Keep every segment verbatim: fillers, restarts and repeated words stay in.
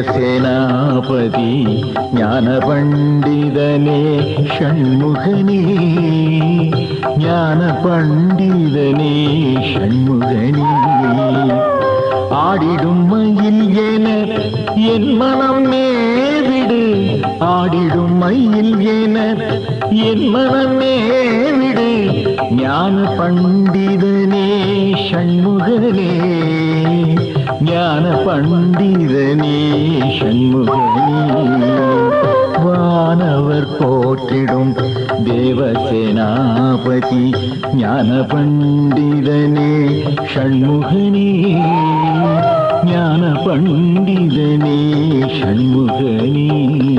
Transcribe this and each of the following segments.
தேவசேனாபதி ஞான பண்டிதனே ஷண்முகனே ஞான பண்டிதனே ஷண்முகனே ஆடிடும் மயில் என என் மனம் மேவிடு ஆடிடும் மயில் என என் மனம் மேவிடு ஞான பண்டிதனே ஷண்முகனே ஞான பண்டிதனே ஷண்முகனே வானவர் போற்றிடும் தேவசேனாபதி ஞான பண்டிதனே ஷண்முகனே ஞான பண்டிதனே ஷண்முகனே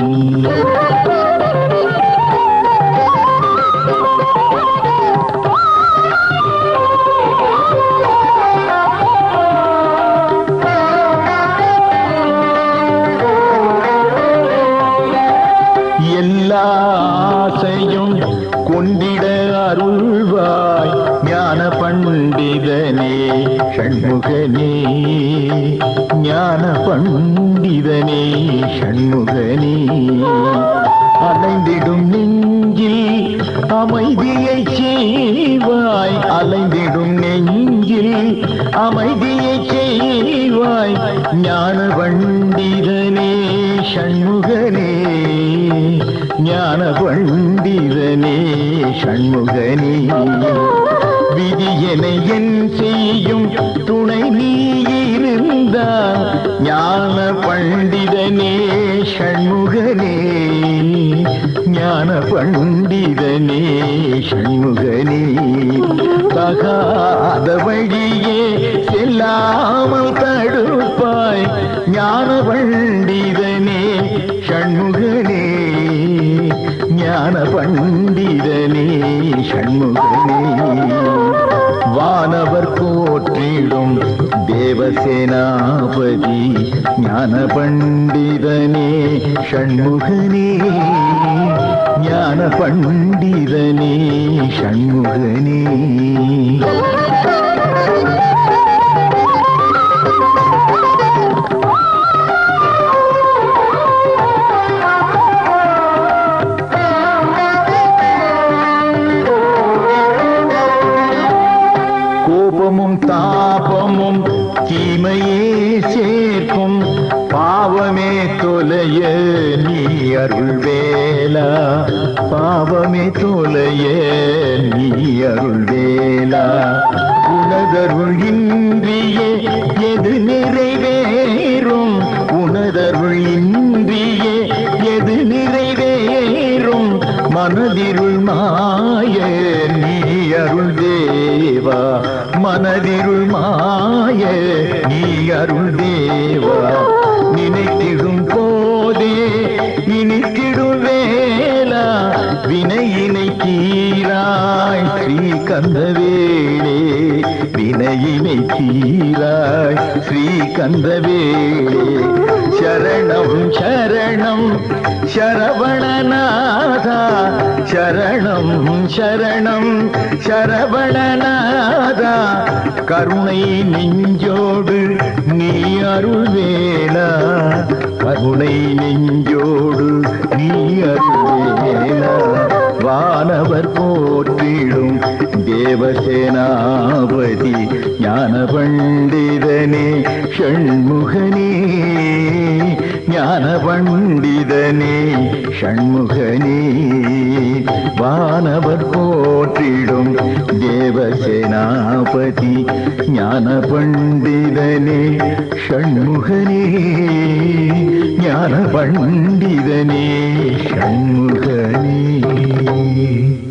எல்லாசையும் கொண்டிட அருள்வாய் ஞான பண்டிதனே ஷண்முகனே ஞான பண்டிதனே ஷண்முகனே அலைந்திடும் நெஞ்சில் அமைதியை செய்வாய் அலைந்திடும் நெஞ்சில் அமைதியை செய்வாய் ஞான பண்டிதனே ஷண்முகனே ஞான பண்டிதனே ஷண்முகனே விதியனை என் செய்யும் துணை நீ இருந்தால் ஞான பண்டிதனே ஷண்முகனே ஞான பண்டிதனே ஷண்முகனே தகாத வழியே செல்லாமல் தடுப்பாய் ஞான பண்டிதனே ஷண்முகனே ஞான பண்டிதனே ஷண்முகனே வானவர் போற்றிடும் தேவசேனாபதி ஞான பண்டிதனே ஷண்முகனே ஞான பண்டிதனே ஷண்முகனே கோபமும் தாபமும் தீமையே சேர்க்கும் பாவமே தொலைய நீ அருள்வேலா பாவமே தொலைய நீ அருள்வேலா உனதருள் இன்றியே எது நிறைவேறும் உனதருள் இன்றியே எது நிறைவேறும் மனதிருள் மாய நீ அருள் தேவா மனதிருள் மாய நீ அருள் தேவா நினைத்திடும் போதே நினைத்திடும் வேளா வினையினை தீராய் ஸ்ரீ கந்தவேளே வினையினை தீராய் ஸ்ரீ கந்தவேளே சரணம் சரணம் சரவணநாதா சரணம் சரணம் சரவணநாதா கருணை நெஞ்சோடு நீ அருள்வேலா கருணை நெஞ்சோடு நீ அருள்வேலா வானவர் போற்றிடும் தேவசேனாபதி ஞான பண்டிதனே ஷண்முகனே ஞான பண்டிதனே ஷண்முகனே வானவர் போற்றிடும் தேவசேனாபதி ஞான பண்டிதனே ஷண்முகனே ஞான பண்டிதனே ஷண்முகனே